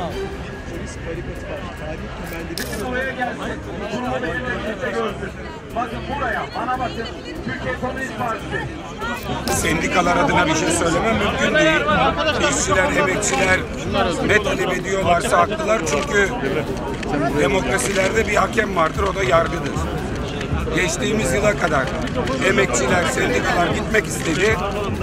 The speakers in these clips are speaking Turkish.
Polis barikatı var. Tarihi temelleri. Oraya gelsin. Bunu benim elimde gördüm. Bakın buraya, bana bakın. Türkiye Komünist Partisi. Sendikalar adına bir şey söylemem mümkün değil. İşçiler, emekçiler ne talep ediyorlarsa haklılar, çünkü demokrasilerde bir hakem vardır, o da yargıdır. Geçtiğimiz yıla kadar emekçiler, sendikalar gitmek istedi.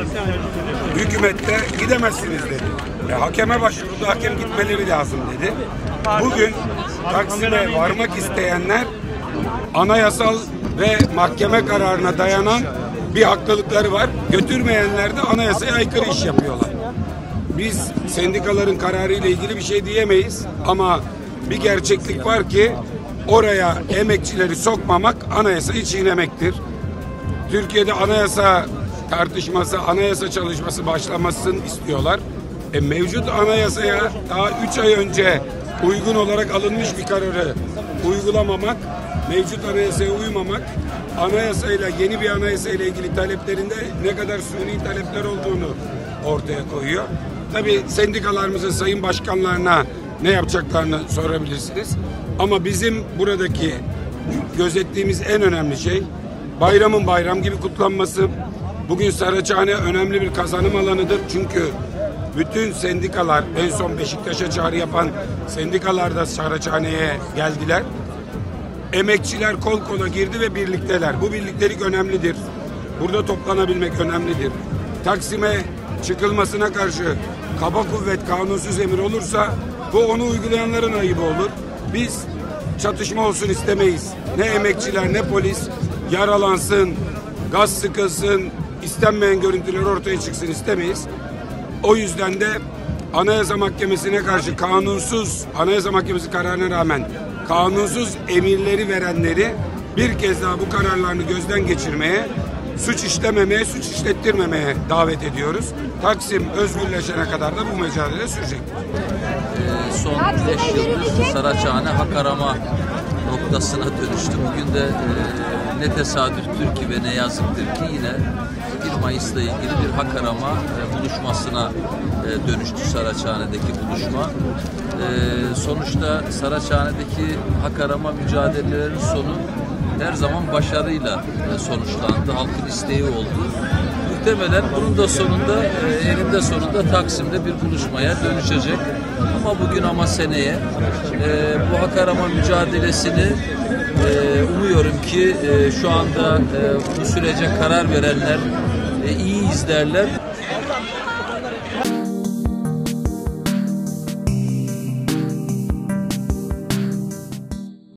Hükümet de gidemezsiniz dedi. Hakeme başvurdu, hakem gitmeleri lazım dedi. Bugün Taksim'e varmak isteyenler anayasal ve mahkeme kararına dayanan bir haklılıkları var. Götürmeyenler de anayasaya aykırı iş yapıyorlar. Biz sendikaların kararı ile ilgili bir şey diyemeyiz ama bir gerçeklik var ki oraya emekçileri sokmamak anayasayı çiğnemektir. Türkiye'de anayasa tartışması, anayasa çalışması başlamasını istiyorlar. Mevcut anayasaya daha 3 ay önce uygun olarak alınmış bir kararı uygulamamak, mevcut anayasaya uymamak, anayasayla, yeni bir anayasayla ilgili taleplerinde ne kadar suni talepler olduğunu ortaya koyuyor. Tabii sendikalarımızın sayın başkanlarına ne yapacaklarını sorabilirsiniz. Ama bizim buradaki gözettiğimiz en önemli şey bayramın bayram gibi kutlanması. Bugün Saraçhane önemli bir kazanım alanıdır. Çünkü bütün sendikalar, en son Beşiktaş'a çağrı yapan sendikalar da Saraçhane'ye geldiler. Emekçiler kol kola girdi ve birlikteler. Bu birliktelik önemlidir. Burada toplanabilmek önemlidir. Taksim'e çıkılmasına karşı kaba kuvvet, kanunsuz emir olursa bu onu uygulayanların ayıbı olur. Biz çatışma olsun istemeyiz. Ne emekçiler ne polis yaralansın, gaz sıkılsın, istenmeyen görüntüler ortaya çıksın istemeyiz. O yüzden de Anayasa Mahkemesi'ne karşı kanunsuz, Anayasa Mahkemesi kararına rağmen kanunsuz emirleri verenleri bir kez daha bu kararlarını gözden geçirmeye, suç işlememeye, suç işlettirmemeye davet ediyoruz. Taksim özgürleşene kadar da bu mücadele sürecek. Son 5 yıldır Saraçhane hak arama noktasına dönüştü. Bugün de ne tesadüftür ki ve ne yazıktır ki yine 1 Mayıs'la ilgili bir hak arama buluşmasına dönüştü Saraçhane'deki buluşma. Sonuçta Saraçhane'deki hak arama mücadelelerinin sonu her zaman başarıyla sonuçlandı. Halkın isteği oldu. Muhtemelen bunun da sonunda, eninde sonunda Taksim'de bir buluşmaya dönüşecek. Ama bugün ama seneye bu hak arama mücadelesini umuyorum ki şu anda bu sürece karar verenler iyi izlerler.